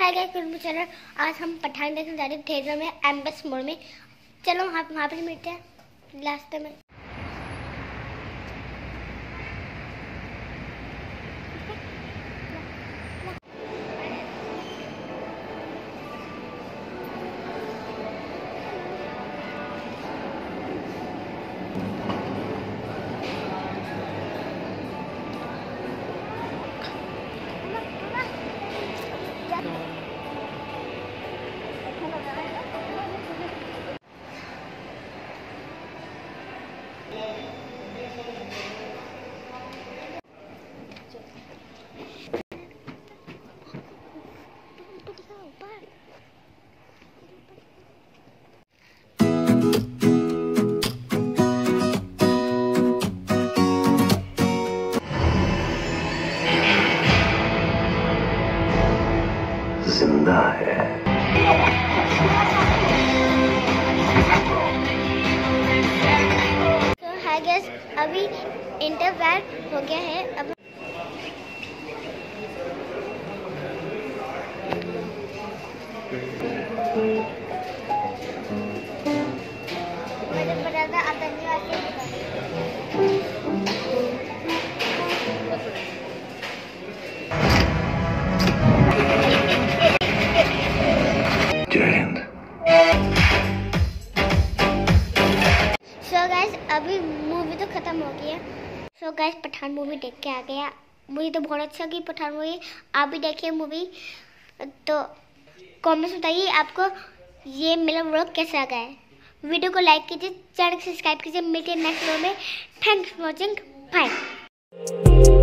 Hi guys, channel. आज हम पठान देखने जा रहे हैं थिएटर में, एम्बेस मोड़ में। चलो वहाँ पर मिलते हैं लास्ट में। जिंदा है। तो हाय गाइस, अभी इंटरवल हो गया है। अब मुझे पता था आप अभी मूवी तो खत्म हो गई है। सो गाइस, पठान मूवी देख के आ गया। मुझे तो बहुत अच्छा लगी पठान मूवी। आप भी देखिए मूवी। तो कमेंट्स बताइए आपको ये मेरा व्लॉग कैसा लगा है। वीडियो को लाइक कीजिए, चैनल को सब्सक्राइब कीजिए। मिलते हैं नेक्स्ट वीडियो में। Thanks for watching. बाय।